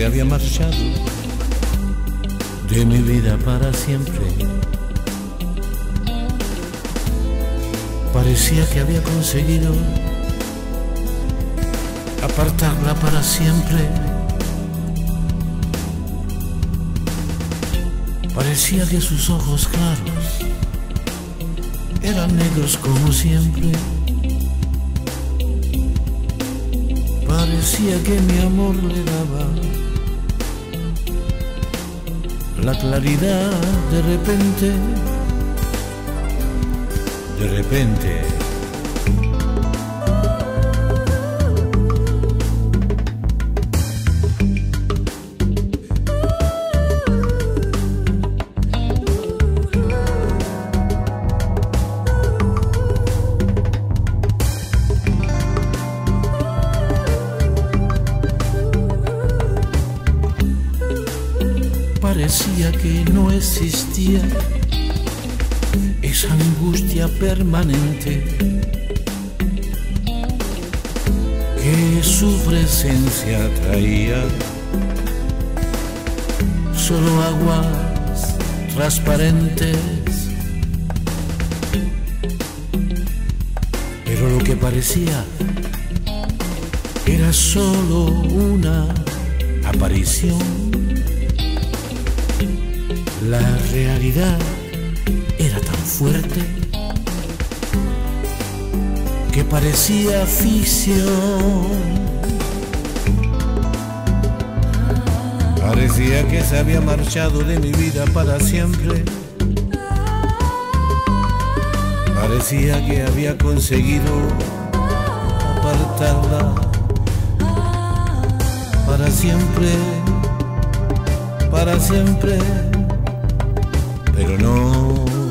se había marchado de mi vida para siempre. Parecía que había conseguido apartarla para siempre. Parecía que sus ojos claros eran negros como siempre. Parecía que mi amor le daba la claridad de repente. De repente parecía que no existía esa angustia permanente que su presencia traía. Solo aguas transparentes, pero lo que parecía era solo una aparición. La realidad era tan fuerte que parecía ficción. Parecía que se había marchado de mi vida para siempre. Parecía que había conseguido apartarla para siempre, para siempre. Pero no.